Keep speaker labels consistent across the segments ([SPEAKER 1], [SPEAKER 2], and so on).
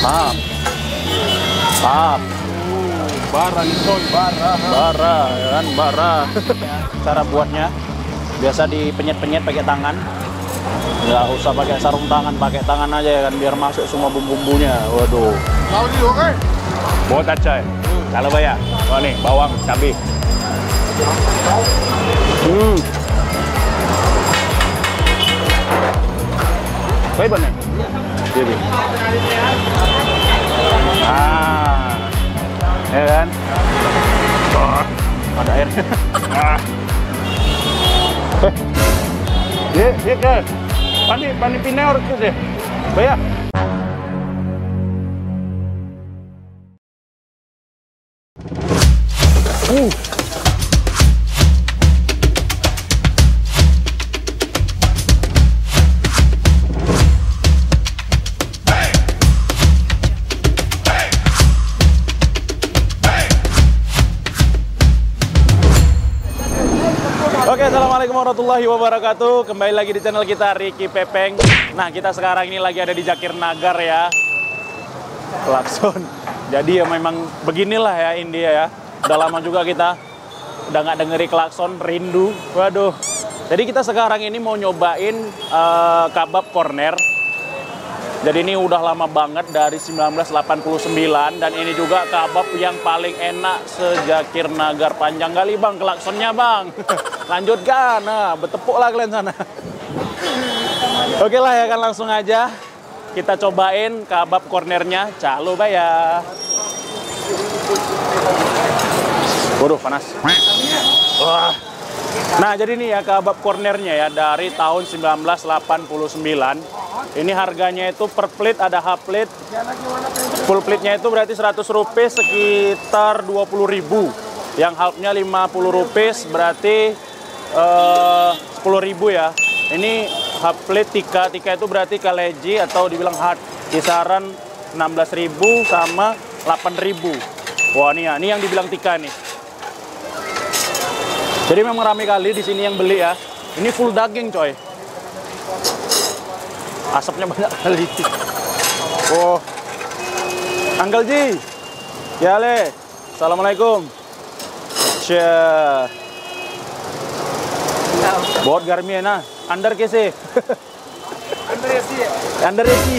[SPEAKER 1] Mantap. Mantap.
[SPEAKER 2] Bara nih coy, bara.
[SPEAKER 1] Bara, ya kan, bara. Cara buatnya biasa dipenyet-penyet pakai tangan. Nggak usah pakai sarung tangan, pakai tangan aja ya kan, biar masuk semua bumbu-bumbunya. Waduh.
[SPEAKER 2] Tahu di oke?
[SPEAKER 1] Buat acai. Kalau bayar. Wah nih, bawang, cabai. Baik bener. Jadi. Ya kan? Ada air. Dia kan. Pani pineor ke deh. Bayar. Oke, assalamualaikum warahmatullahi wabarakatuh. Kembali lagi di channel kita Ricky Pepeng. Nah, kita sekarang ini lagi ada di Jakir Nagar ya. Klakson. Jadi ya memang beginilah ya India ya. Udah lama juga kita udah nggak dengeri klakson, rindu. Waduh. Jadi kita sekarang ini mau nyobain kabab corner. Jadi ini udah lama banget dari 1989 dan ini juga kabab yang paling enak sejakir Nagar. Panjang kali bang klaksonnya bang. Lanjutkan, nah bertepuk lah kalian sana. Oke lah ya kan, langsung aja kita cobain kabab cornernya. Calo bayar. Waduh panas. Wah. Nah jadi nih ya kabab cornernya ya dari tahun 1989. Ini harganya itu per plate ada half plate. Full plate-nya itu berarti 100 rupiah sekitar 20.000. Yang half-nya 50 rupiah berarti 10.000 ya. Ini half plate tika itu berarti kaleji atau dibilang hard. Kisaran 16.000 sama 8.000. Wah ini ya, ini yang dibilang tika nih. Jadi memang ramai kali di sini yang beli ya. Ini full daging coy. Asapnya banyak kali. Oh, Uncle Ji, ya le, assalamualaikum. Cia, buat garmi na, under kese. Under AC.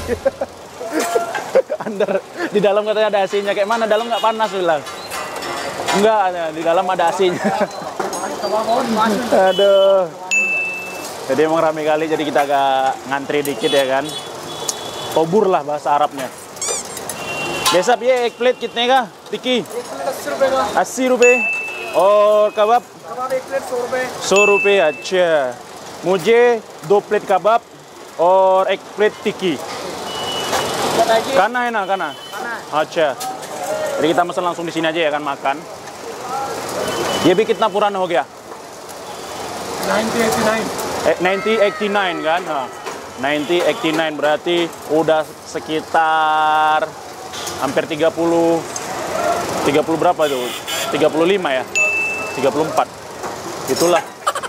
[SPEAKER 1] Under di dalam katanya ada AC-nya. Kayak mana? Dalam nggak panas bilang? Enggak, di dalam ada AC-nya. Aduh. Jadi emang rame kali, jadi kita agak ngantri dikit ya kan. Tobur lah bahasa Arabnya. Biasa piye ek plate kitne ka? Tiki? 80 रुपए और कबाब? कबाब एक प्लेट 100 रुपए. 100 रुपए, अच्छा. मुझे 2 प्लेट कबाब और 1 प्लेट टिक्की. Kana है ना, kana? अच्छा. Jadi kita pesan langsung di sini aja ya kan makan. ये भी कितना पुराना हो गया? 1989 kan? Nah, 1989 berarti udah sekitar hampir 30 berapa tuh? 35 ya? 34. Itulah.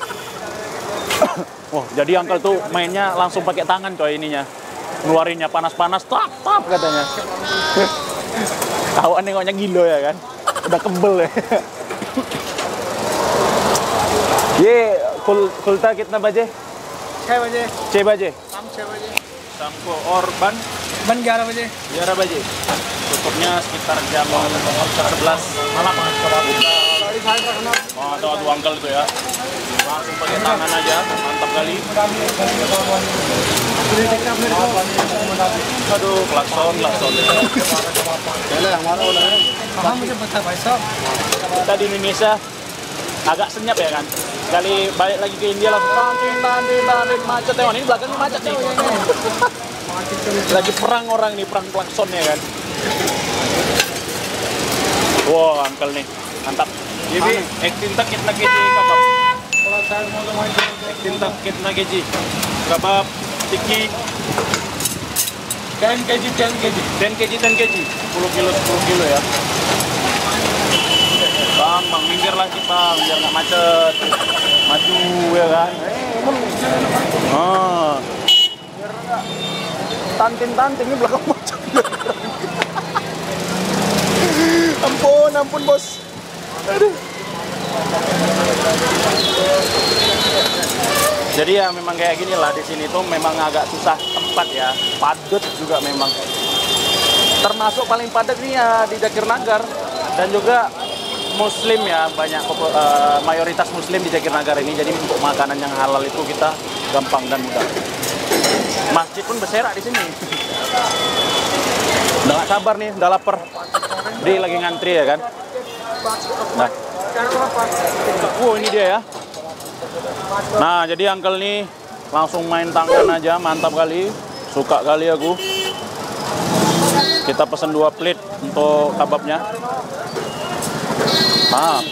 [SPEAKER 1] Wah, jadi Uncle tuh mainnya langsung pakai tangan coy ininya. Ngeluarinnya panas-panas, tap katanya. Tahu nengoknya gilo ya kan? Udah kebel ya. Ye, खुलता कितना बजे?
[SPEAKER 2] 6 बजे.
[SPEAKER 1] 6 बजे.
[SPEAKER 2] शाम 6 बजे.
[SPEAKER 1] शाम को और बंद
[SPEAKER 2] 11 बजे.
[SPEAKER 1] 11 baju. Tutupnya sekitar jam 11 malam. Oh, ada Uncle itu ya. Langsung pakai tangan aja, mantap kali. Aduh, klakson. Kita di Indonesia agak senyap ya kan. Sekali balik lagi ke India langsung tantin macet ya. Ini belakangnya macet nih. Lagi perang orang nih, perang klakson ya kan. Wow, Uncle nih, mantap. Jadi, ektintak kitna keji kabab. Ektintak kitna keji kabab, tiki. 10 kg, 10 kg. 10 kilo ya. Bang, minggir lagi bang, biar nggak macet. Maju ya kan. Tantin ini belakang macet. ampun bos. Aduh. Jadi ya memang kayak gini lah di sini tuh memang agak susah tempat ya, padat juga memang. Termasuk paling padat nih ya di Jakir Nagar dan juga Muslim ya, banyak mayoritas Muslim di Jakir Nagar ini. Jadi untuk makanan yang halal itu kita gampang dan mudah. Masjid pun berserak di sini. Udah gak sabar nih, udah lapar. Dia lagi ngantri ya kan. Nah, ini dia ya. Nah, jadi uncle nih langsung main tangan aja, mantap kali. Suka kali aku. Kita pesen 2 plate untuk kababnya. Pap.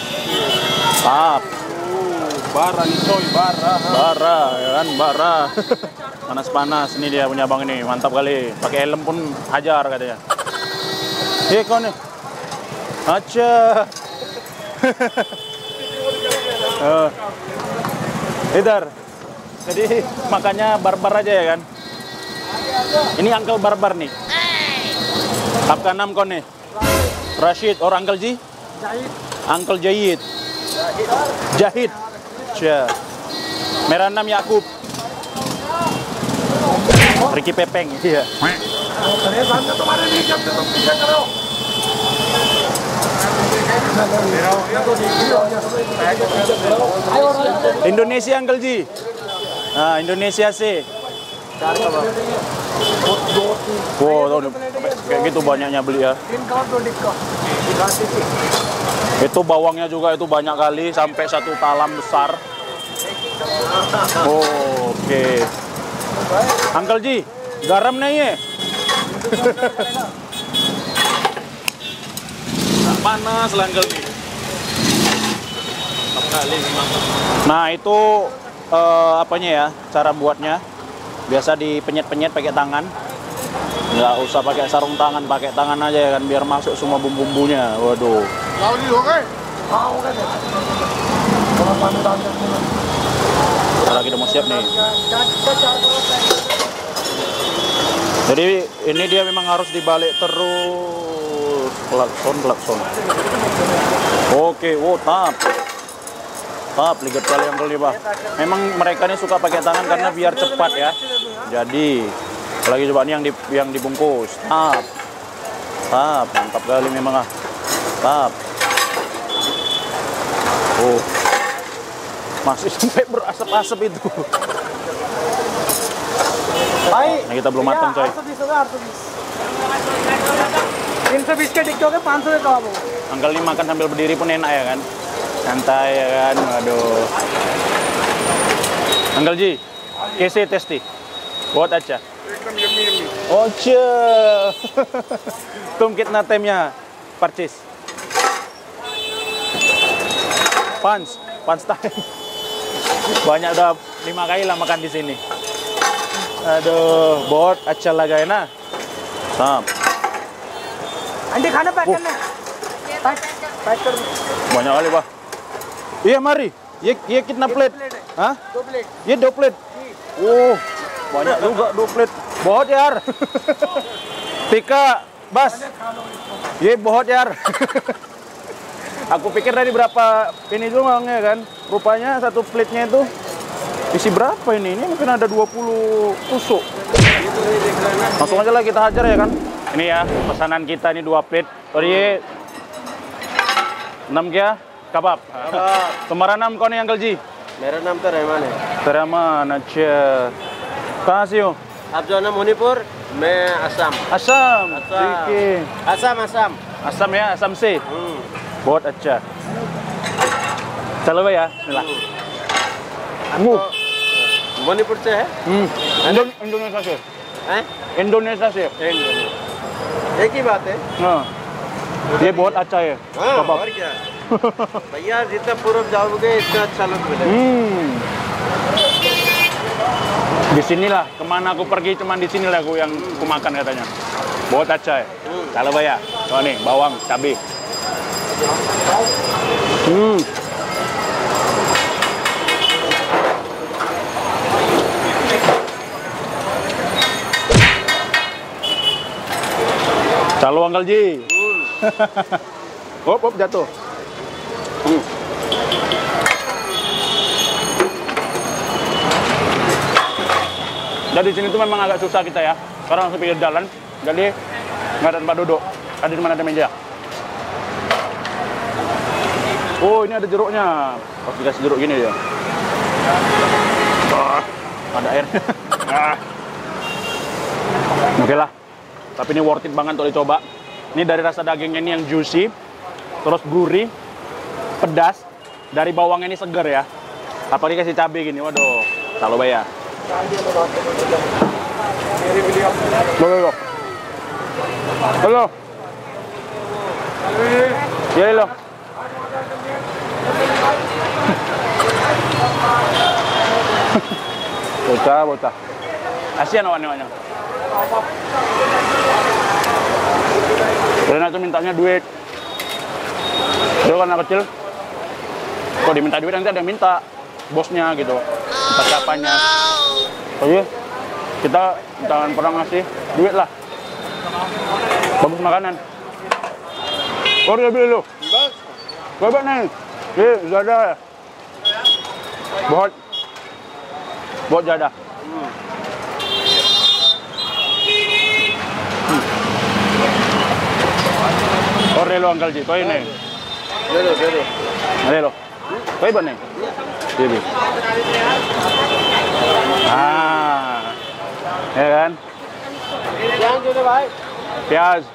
[SPEAKER 2] Bara nih coy,
[SPEAKER 1] Bara, ya kan, bara. Panas-panas, ini dia punya bang ini, mantap kali. Pakai helm pun hajar katanya. Kau nih. Acha. Idar. Jadi makannya barbar aja ya kan. Ini Uncle Barbar nih. Apka nam kau nih? Rashid or Uncle Ji?
[SPEAKER 2] Jahit.
[SPEAKER 1] Uncle Jahit. Jahit. Cia. Merah nam Yakub. Ricky Pepeng. Iya. Indonesia Uncle Ji. Nah, Indonesia sih. Wow, kayak gitu banyaknya beli ya. Itu bawangnya juga itu banyak kali sampai 1 talam besar. Oh, oke. Uncle Ji, garam nih ya. Panas lah Uncle Ji. Nah, itu apanya ya, cara buatnya. Biasa dipenyet-penyet pakai tangan. Nggak usah pakai sarung tangan, pakai tangan aja ya kan, biar masuk semua bumbu-bumbunya. Waduh. Lagi udah mau siap nih. Jadi ini dia memang harus dibalik terus. Klakson. Oke, tap, ligat kali yang kelima. Memang mereka ini suka pakai tangan karena biar cepat ya. Jadi, lagi coba ini yang dibungkus. Tap, mantap kali memang ah. Tap. Oh, masih sampai berasap-asap itu. Nah, kita belum matang coy.
[SPEAKER 2] 320 के टिक्टों के 500 के कबाब हो।
[SPEAKER 1] Uncle ini makan sambil berdiri pun enak ya kan. Santai ya kan, waduh. Uncle Ji, कैसे tasty? बहुत अच्छा.
[SPEAKER 2] एकदम yummy yummy.
[SPEAKER 1] अच्छा. Tuh कितना टाइमnya purchase? Pans time. Banyak udah 5 kali lah makan di sini. Aduh, बहुत अच्छा लगा है ना? Sam.
[SPEAKER 2] अंडे खाना पैक करना है। पैक कर दो।
[SPEAKER 1] Banyak kali, Pak. Iya, mari. Ye kitna plate? Hah?
[SPEAKER 2] 2 plate.
[SPEAKER 1] Ye 2 plate. Oh, banyak juga 2 plate. Bahut यार. Tika, Bas. Ye bahut यार. Aku pikir tadi berapa ini doang ya kan. Rupanya 1 plate-nya itu isi berapa ini? Ini mungkin ada 20 tusuk. Langsung aja lah kita hajar ya kan. Ini ya, pesanan kita ini 2 plate. और ये 6 क्या कबाब तुम्हारा नाम कौन है अंकल जी?
[SPEAKER 3] मेरा नाम तो रहमान है।
[SPEAKER 1] रहमान, अच्छा। कहाँ से हो?
[SPEAKER 3] आप जो है ना मणिपुर, मैं असम।
[SPEAKER 1] असम, ठीक है।
[SPEAKER 3] असम
[SPEAKER 1] असम ya, असम से। बहुत अच्छा। चलो भैया, मिला।
[SPEAKER 3] मणिपुर से है?
[SPEAKER 1] इंडोनेशिया से।
[SPEAKER 3] हैं?
[SPEAKER 1] इंडोनेशिया से।
[SPEAKER 3] एक ही बात है।
[SPEAKER 1] हाँ, ये बहुत अच्छा है
[SPEAKER 3] हाँ,
[SPEAKER 1] कबाब।
[SPEAKER 3] और क्या भैया, जितना पूर्व जाओगे इतना अच्छा लुक मिलेगा।
[SPEAKER 1] Di sinilah, kemana aku pergi cuman di sinilah aku yang aku makan katanya. बहुत अच्छा है। Kalau भैया, oh nih bawang, cabai. Halo Uncle Ji. Hop, jatuh. Dan di sini tuh memang agak susah kita ya, karena langsung pinggir jalan, jadi nggak ada tempat duduk. Tadi di mana ada meja. Oh, ini ada jeruknya. Pas dikasih jeruk gini dia. Ada air. Oke lah. Tapi ini worth it banget untuk dicoba. Ini dari rasa dagingnya ini yang juicy, terus gurih, pedas. Dari bawangnya ini segar ya. Apalagi kasih cabai gini, waduh, tak lupa ya. Halo. Ya lo. Bocah. Asian awalnya. Rena tuh mintanya duit. Dia kan anak kecil. Kalau diminta duit nanti ada yang minta bosnya gitu. Entah siapanya. Jadi kita jangan pernah ngasih duit lah. Bagus makanan. Oh, dia beli lu. Coba nih. Jadah. Buat jadah. Ore lo Uncle Ji, kau ini. Ada lo. Kau ibu nih. Jadi. Ya kan?
[SPEAKER 3] Yang juga baik.
[SPEAKER 1] Piaz.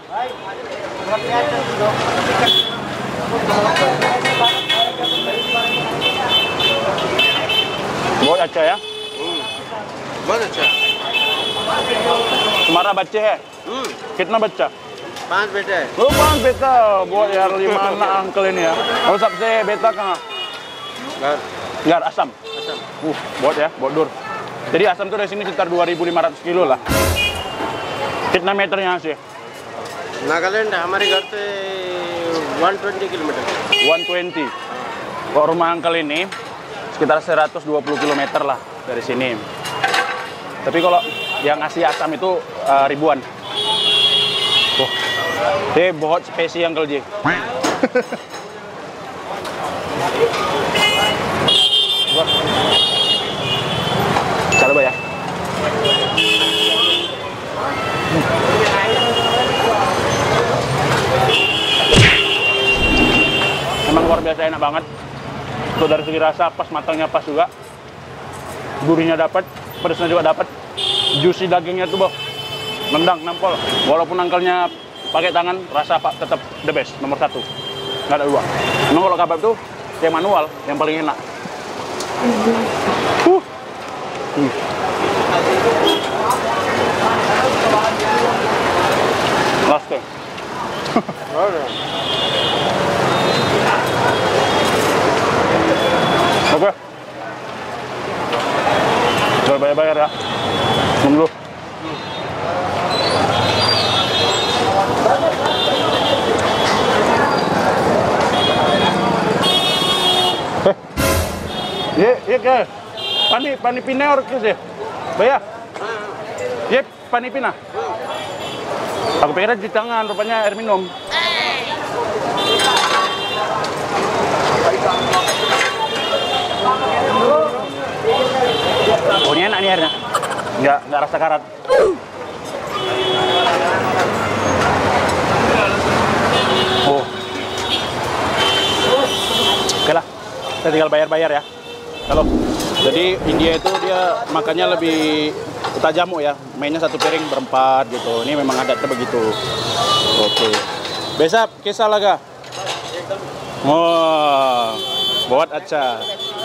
[SPEAKER 1] बहुत अच्छा है
[SPEAKER 3] बहुत अच्छा।
[SPEAKER 1] तुम्हारा बच्चे है कितना बच्चा
[SPEAKER 3] 5 बेटे हैं।
[SPEAKER 1] Oh, 5 बेटा बहुत यार di mana uncle ini ya oh सबसे बेटा कहाँ Gar Asam बहुत ya बहुत jadi Asam tuh dari sini sekitar 2.500 kilo lah कितना meter यहाँ से
[SPEAKER 3] नागालैंड हमारे घर से 120 kilometre
[SPEAKER 1] 120 kalau rumah uncle ini sekitar 120 km lah dari sini. Tapi kalau yang ngasih Asam itu ribuan. Oh, ini बहुत spesial Uncle Ji. Coba ya. Emang luar biasa enak banget. Tuh dari segi rasa pas, matangnya pas juga, gurihnya dapat, pedasnya juga dapat, juicy dagingnya tuh boh, nendang, nampol. Walaupun angkelnya pakai tangan, rasa tetap the best, nomor 1, nggak ada dua. Memang kalau kebab tuh yang manual, yang paling enak. Last thing. Oke. Coba bayar ya. Minum dulu. Iya ke? Pani pina or ke sih? Bayar? Iya, pani pina. Aku pikir di tangan, rupanya air minum. Oh, ini enak nih airnya. Nggak rasa karat. Oh. Oke lah, kita tinggal bayar-bayar ya. Halo. Jadi India itu dia makannya lebih tajam ya. Mainnya satu piring berempat gitu. Ini memang adatnya begitu. Oke. Besap, kisah laga. Wah, buat aca.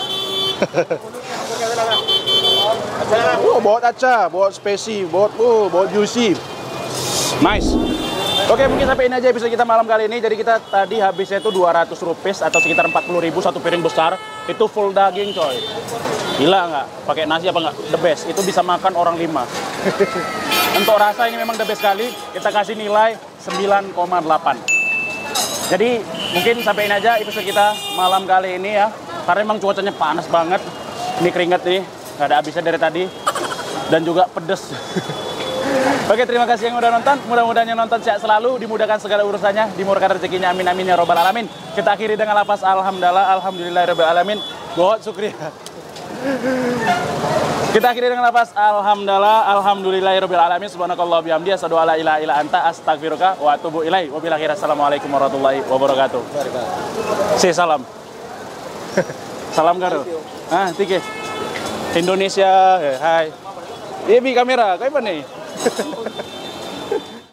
[SPEAKER 1] Oh, buat aca, buat spesi, buat juicy. Nice. Oke, mungkin sampai ini aja episode kita malam kali ini. Jadi kita tadi habisnya itu 200 rupiah atau sekitar 40.000 satu piring besar. Itu full daging, coy. Gila nggak? Pakai nasi apa nggak? The best. Itu bisa makan orang 5. Untuk rasa ini memang the best sekali. Kita kasih nilai 9,8. Jadi mungkin sampai ini aja episode kita malam kali ini ya. Karena memang cuacanya panas banget. Ini keringat nih, nggak ada habisnya dari tadi. Dan juga pedes. Oke, terima kasih yang udah nonton. Mudah-mudahan yang nonton sehat selalu, dimudahkan segala urusannya, dimurahkan rezekinya. Amin amin ya robbal alamin. Kita akhiri dengan lafaz alhamdulillah, alhamdulillahirabbil alamin. Bohot syukriya. Kita akhiri dengan lafaz alhamdulillah, alhamdulillahirabbil alamin. Subhanakallah bihamdi, asyhadu alla ilaha illa anta, astaghfiruka wa atubu ilaik. Wabillahi khair. Assalamualaikum warahmatullahi wabarakatuh. Salam. Salam karo. Tike. Indonesia. Hai. Ini kamera, kayak mana nih?